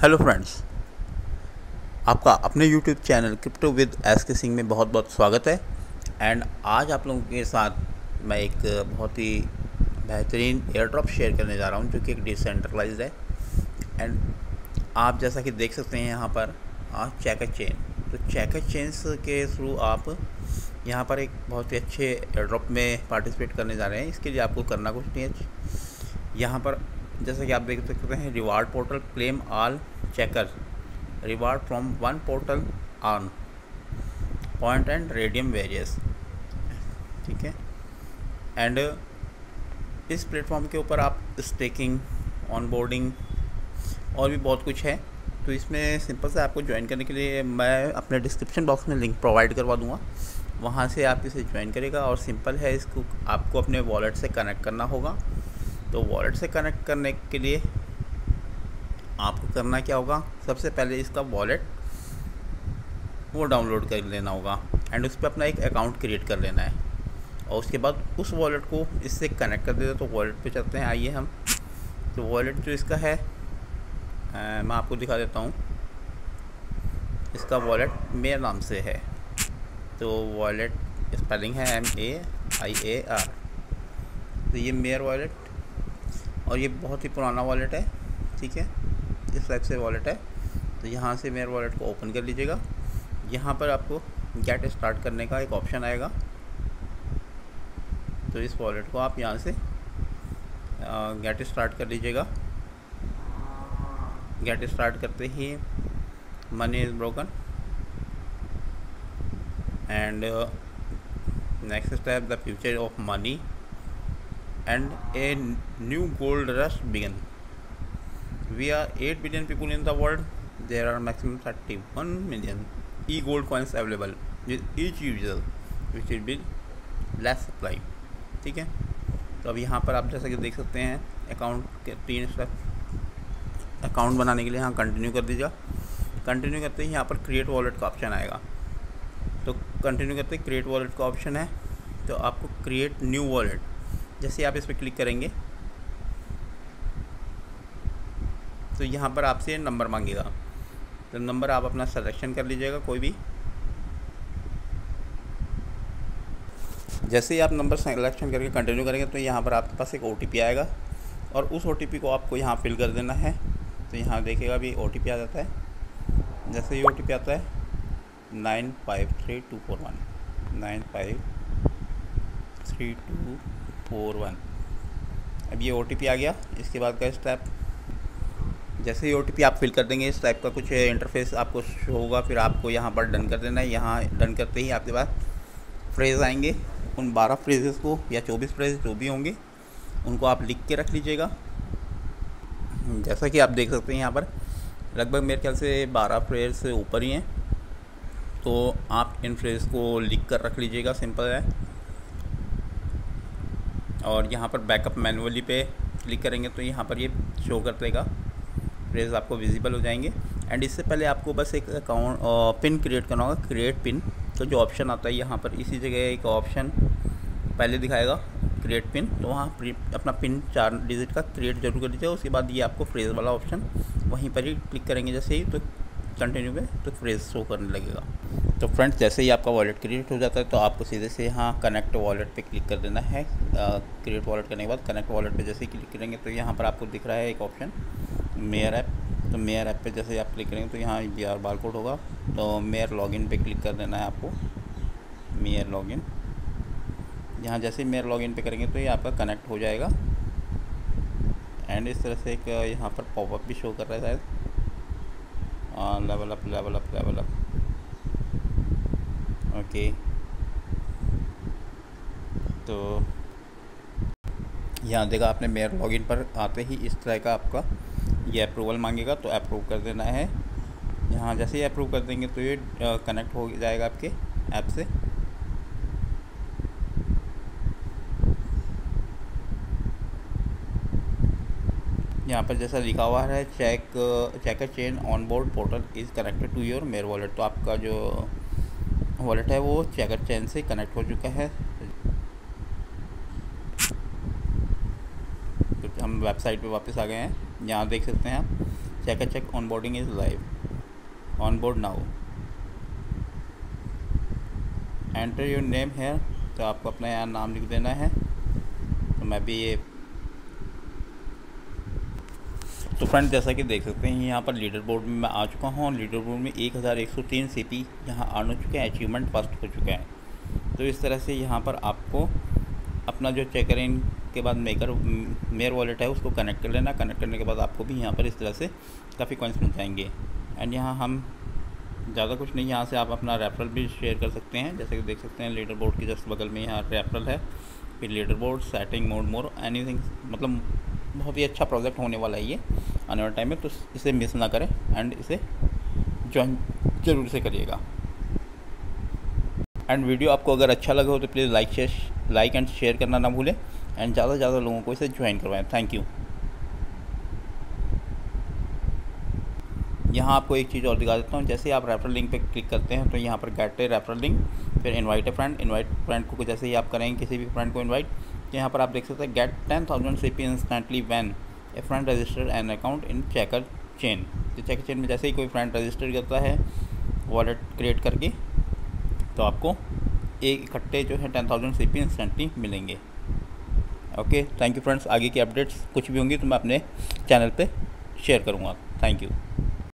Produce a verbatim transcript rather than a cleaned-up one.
Hello friends, आपका अपने YouTube channel crypto with S K Singh में बहुत बहुत स्वागत है। एंड आज आप लोगों के साथ मैं एक बहुत ही बेहतरीन एयर ड्रॉप शेयर करने जा रहा हूं, जो कि एक डिसेंट्रलाइज्ड है। एंड आप जैसा कि देख सकते हैं यहाँ पर चेकर चेन, तो चेकर चेन्स के थ्रू आप यहाँ पर एक बहुत ही अच्छे एयर ड्रॉप में पार्टिसिपेट करने जा रहे हैं। इसके लिए आपको करना कुछ नहीं है। यहाँ पर जैसा कि आप देख सकते हैं, reward portal claim all checker reward from one portal on point and radium various, ठीक है। एंड इस प्लेटफॉर्म के ऊपर आप स्टेकिंग, ऑनबोर्डिंग और भी बहुत कुछ है। तो इसमें सिंपल से आपको ज्वाइन करने के लिए मैं अपने डिस्क्रिप्शन बॉक्स में लिंक प्रोवाइड करवा दूंगा, वहाँ से आप इसे ज्वाइन करेगा। और सिंपल है, इसको आपको अपने वॉलेट से कनेक्ट करना होगा। तो वॉलेट से कनेक्ट करने के लिए आपको करना क्या होगा, सबसे पहले इसका वॉलेट वो डाउनलोड कर लेना होगा एंड उस पर अपना एक अकाउंट क्रिएट कर लेना है। और उसके बाद उस वॉलेट को इससे कनेक्ट कर देते। तो वॉलेट पे चलते हैं, आइए हम। तो वॉलेट जो इसका है आ, मैं आपको दिखा देता हूँ। इसका वॉलेट मेरे नाम से है। तो वॉलेट स्पेलिंग है M A I A R. तो ये मेयर वॉलेट, और ये बहुत ही पुराना वॉलेट है, ठीक है। इस टाइप से वॉलेट है। तो यहाँ से मेयर वॉलेट को ओपन कर लीजिएगा। यहाँ पर आपको गेट स्टार्ट करने का एक ऑप्शन आएगा। तो इस वॉलेट को आप यहाँ से गेट स्टार्ट कर लीजिएगा। गेट स्टार्ट करते ही money is broken and next step the future of money and a new gold rush began. We are eight billion people in the world. There are maximum thirty-one million e-gold coins available with each user, which will be less supply, ठीक है। तो अब यहाँ पर आप जैसा कि देख सकते हैं, अकाउंट के तीन स्टेप। अकाउंट बनाने के लिए यहाँ कंटिन्यू कर दीजिएगा। कंटिन्यू करते ही यहाँ पर क्रिएट वॉलेट का ऑप्शन आएगा। तो कंटिन्यू करते ही क्रिएट वॉलेट का ऑप्शन है। तो आपको क्रिएट न्यू वॉलेट, जैसे आप इस पर क्लिक करेंगे तो यहाँ पर आपसे नंबर मांगेगा। तो नंबर आप अपना सिलेक्शन कर लीजिएगा कोई भी। जैसे ही आप नंबर सिलेक्शन करके कंटिन्यू करेंगे तो यहाँ पर आपके पास एक ओ टी पी आएगा, और उस ओ टी पी को आपको यहाँ फिल कर देना है। तो यहाँ देखिएगा अभी ओ टी पी आ जाता है। जैसे ही ओ टी पी आता है nine five three two four one nine five three two four one. अब ये ओ टी पी आ गया। इसके बाद का स्टेप, जैसे ही ओ टी पी आप फिल कर देंगे, इस टाइप का कुछ इंटरफेस आपको शो होगा। फिर आपको यहाँ पर डन कर देना है। यहाँ डन करते ही आपके पास फ्रेज़ आएंगे। उन बारह फ्रेजेस को या चौबीस फ्रेज जो भी होंगे उनको आप लिख के रख लीजिएगा। जैसा कि आप देख सकते हैं यहाँ पर लगभग मेरे ख्याल से बारह फ्रेज से ऊपर ही हैं। तो आप इन फ्रेज को लिख कर रख लीजिएगा, सिंपल है। और यहाँ पर बैकअप मैनुअली पे क्लिक करेंगे तो यहाँ पर ये शो कर देगा, फ्रेज आपको विजिबल हो जाएंगे। एंड इससे पहले आपको बस एक अकाउंट पिन क्रिएट करना होगा, क्रिएट पिन। तो जो ऑप्शन आता है यहाँ पर, इसी जगह एक ऑप्शन पहले दिखाएगा क्रिएट पिन। तो वहाँ अपना पिन चार डिजिट का क्रिएट जरूर कर लीजिएगा। उसके बाद ये आपको फ्रेज वाला ऑप्शन वहीं पर ही क्लिक करेंगे जैसे ही, तो कंटिन्यू पे तो फ्रेज शो करने लगेगा। तो फ्रेंड्स, जैसे ही आपका वॉलेट क्रिएट हो जाता है तो आपको सीधे से यहाँ कनेक्ट वॉलेट पे क्लिक कर देना है। क्रिएट वॉलेट करने के बाद कनेक्ट वॉलेट पे जैसे ही क्लिक करेंगे तो यहाँ पर आपको दिख रहा है एक ऑप्शन मेयर ऐप। तो मेयर ऐप पे जैसे ही आप क्लिक करेंगे तो यहाँ बी आर बार कोड होगा। तो मेयर लॉगिन पे क्लिक कर देना है आपको, मेयर लॉगिन। यहाँ जैसे ही मेयर लॉगिन पे करेंगे तो ये आपका कनेक्ट हो जाएगा। एंड इस तरह से एक यहाँ पर पॉपअप भी शो कर रहा है शायद, level up level up level up okay. तो यहाँ देखा आपने, मेयर लॉगिन पर आते ही इस तरह का आपका ये अप्रूवल मांगेगा। तो अप्रूव कर देना है। यहाँ जैसे ही अप्रूव कर देंगे तो ये कनेक्ट हो जाएगा आपके ऐप से। यहाँ पर जैसा लिखा हुआ है, check checker chain on board portal is connected to your Maiar wallet. तो आपका जो वॉलेट है वो चेकर चेन से कनेक्ट हो चुका है। तो हम वेबसाइट पे वापस आ गए हैं। यहाँ देख सकते हैं आप check a check on boarding is live, on board now, enter your name here. तो आपको अपना यहाँ नाम लिख देना है। तो मैं भी ये, तो फ्रेंड जैसा कि देख सकते हैं यहाँ पर लीडर बोर्ड में मैं आ चुका हूँ और लीडर बोर्ड में एक हज़ार एक सौ तीन सी पी यहाँ अर्न हो चुके हैं, अचीवमेंट फर्स्ट हो चुका है। तो इस तरह से यहाँ पर आपको अपना जो चेकर इन के बाद मेकर मेयर वॉलेट है उसको कनेक्ट कर लेना। कनेक्ट करने के बाद आपको भी यहाँ पर इस तरह से काफ़ी कॉइन्स मिल जाएंगे। एंड यहाँ हम ज़्यादा कुछ नहीं, यहाँ से आप अपना रेफरल भी शेयर कर सकते हैं। जैसे कि देख सकते हैं लीडर बोर्ड के जस्ट बगल में यहाँ रेफरल है, फिर leader board, setting mode, more anything. मतलब बहुत ही अच्छा प्रोजेक्ट होने वाला है ये आने वाले टाइम में, तो इसे मिस ना करें एंड इसे ज्वाइन जरूर से करिएगा। एंड वीडियो आपको अगर अच्छा लगा हो तो please like share like and share करना ना भूलें एंड ज़्यादा से ज़्यादा लोगों को इसे ज्वाइन करवाएं। Thank you. यहाँ आपको एक चीज़ और दिखा देता हूँ। जैसे आप रेफरल लिंक पे क्लिक करते हैं तो यहाँ पर गेट ए रेफरल लिंक, फिर invite a friend. Invite friend को जैसे ही आप करेंगे किसी भी फ्रेंड को इनवाइट, तो यहाँ पर आप देख सकते हैं get ten thousand C P instantly when a friend register an account in checker chain. तो चेकर चेन में जैसे ही कोई फ्रेंड रजिस्टर करता है वॉलेट क्रिएट करके, तो आपको एक इकट्ठे जो है ten thousand C P instantly मिलेंगे। Okay, thank you friends. आगे की अपडेट्स कुछ भी होंगी तो मैं अपने चैनल पे शेयर करूँगा। Thank you.